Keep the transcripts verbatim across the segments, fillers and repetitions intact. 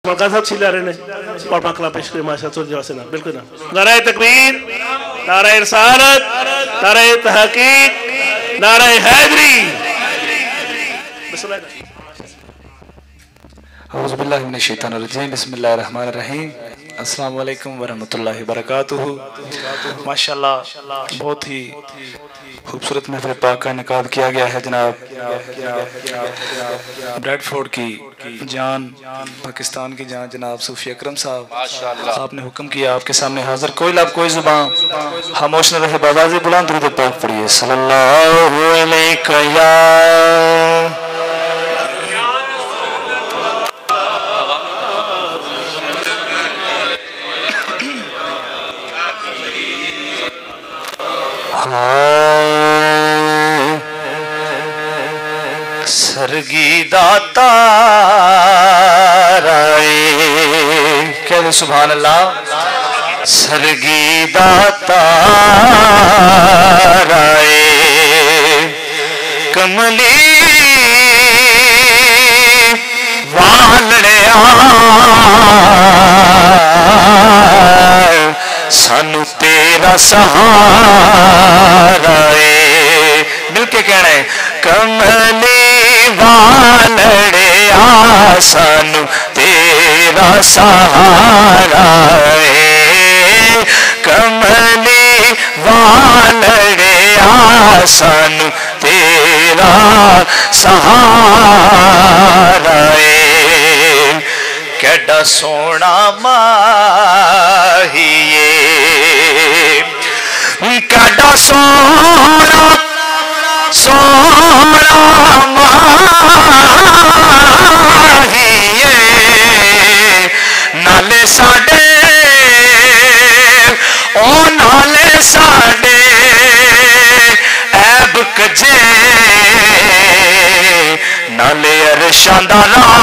मौका साहब छिला रहे ने और पाकला पेश करे माशा तो जवासे ना बिल्कुल ना नाराए तकबीर नाराए रिसालत नाराए तहकीक नाराए हैदरी बिस्मिल्लाह औज़ु बिल्लाहि मिनश शैतानिर रजीम बिस्मिल्लाहिर रहमानिर रहीम अस्सलाम वालेकुम वरहमतुल्लाहि वबरकातुहू। माशाअल्लाह बहुत ही खूबसूरत महफिल पाक का इनेकाद किया गया है। जनाब ब्रैडफोर्ड की जान पाकिस्तान की जान जनाब सूफी अकरम साहब आपने हुक्म किया आपके सामने हाजिर कोई लब कोई जुबान खामोश न रहे बाबाजी बुलंद दुरूद पाक पढ़िए सल्लल्लाहु अलैहि या सरगी दाता कहते सुभान अल्लाह सरगी दाता कमली वालड़िया सानू तेरा सहारा मिलके कहना है कमली वालड़िया सानू तेरा सहारा कमली वालड़िया सानू तेरा सहारा केड़ा सोना माहिए केड़ा सोना सोना माहिए नाले साडे ओ नाले साडे ऐब कजे नाले अरशां दा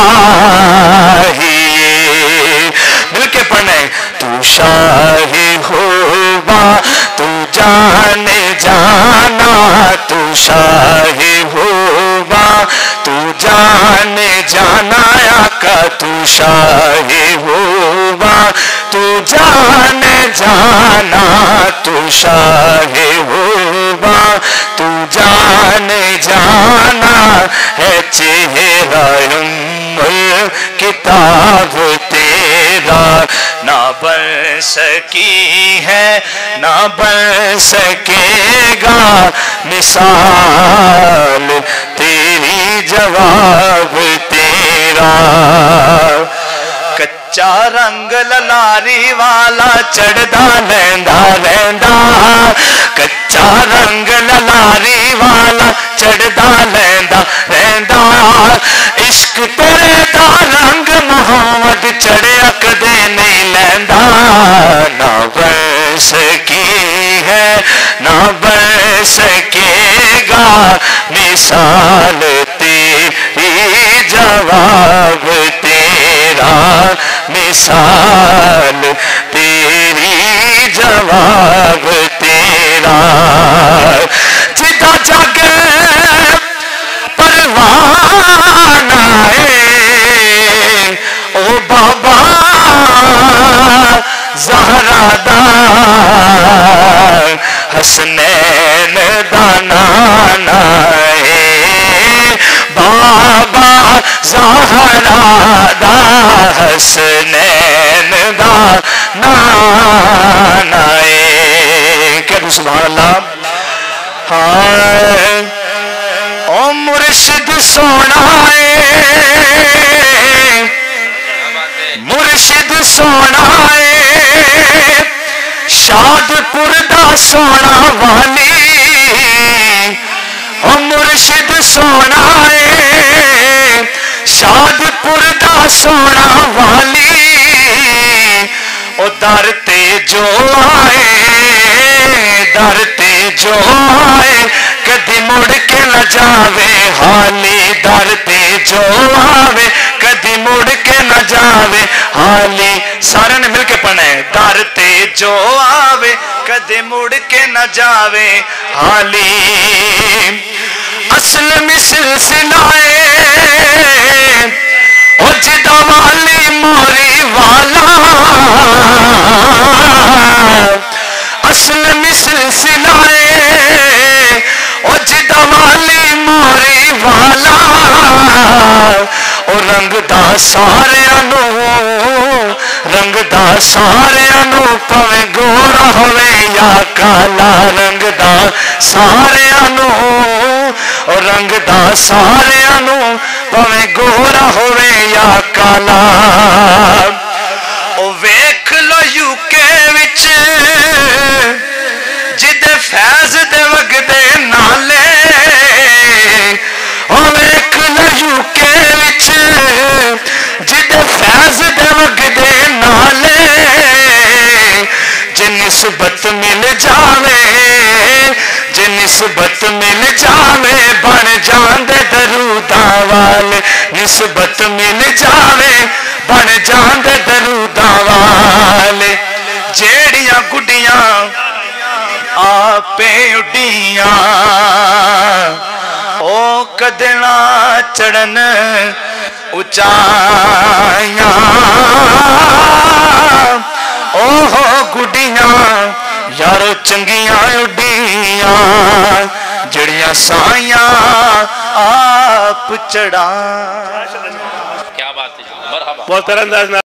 राहिए मिलके पढ़ना तू शाही होवा तू जाने जाना तू शाही होवा तू जाने जाना आका तू शाही होवा तू जाने जाना तू शाही होवा तू जाने जाना है चेहरा किताब तेरा ना बन सकी है ना बन सकेगा मिसाल तेरी जवाब तेरा कच्चा रंग ललारी वाला चढ़दा लैंदा लैंदा कच्चा रंग ललारी वाला चढ़दा लैंदा लैंदा इश्क तेरे दा रंग मोहम्मद चढ़िया कदे नहीं लैंदा ना बन सकी है ना बन सकेगा मिसाल तेरी जवाब तेरा मिसाल तेरी जवाब तेरा जिदा जागे परवाना ओ बाबा ज़हरा दा हसनैन दा नाना बाबा ज़हरा दा हसनैन दा नाना कहते सुभान अल्लाह हाँ ओ मुर्शिद सोना मुर्शिद सोना शादपुर दा सोना वाली ओ मुर्शिद सोना शादपुर दा सोना वाली ओ दर ते जो आए दर ते जो आए कदी मुड़ के न जावे हाली दर ते जो आवे कदी मुड़ के न जावे हाली सारे ने मिलके पढ़ना है दर ते जो आवे कदे मुड़ के न जावे हाली असल मिसल सिलाए ओ जिदा वाली मोरी सारियां नू रंगदा सारियां नू भावें गोरा होवे या काला रंगदा सारियां नू रंगदा सारियां नू भावें गोरा होवे या काला ओ वेख लो यूके विच जिदे फैज दे वगदे नाले ओ वेख लो यूके विच जिदे फैज दे वगदे नाले जे निस्बत मिल जावे जे निस्बत मिल जावे बन जांदे दरूदा वाले निस्बत मिल जावे बन जांदे दरूदा वाले जेड़ियां गुड्डियां आपे उड्डियां ओ कदे ना चढ़न उचाइयां ओहो गुड्डियां यारो चंगियां उड्डियां जड़ियां साइयां आप चढ़ा। क्या बात है, मरहबा। बहुत तरंदाज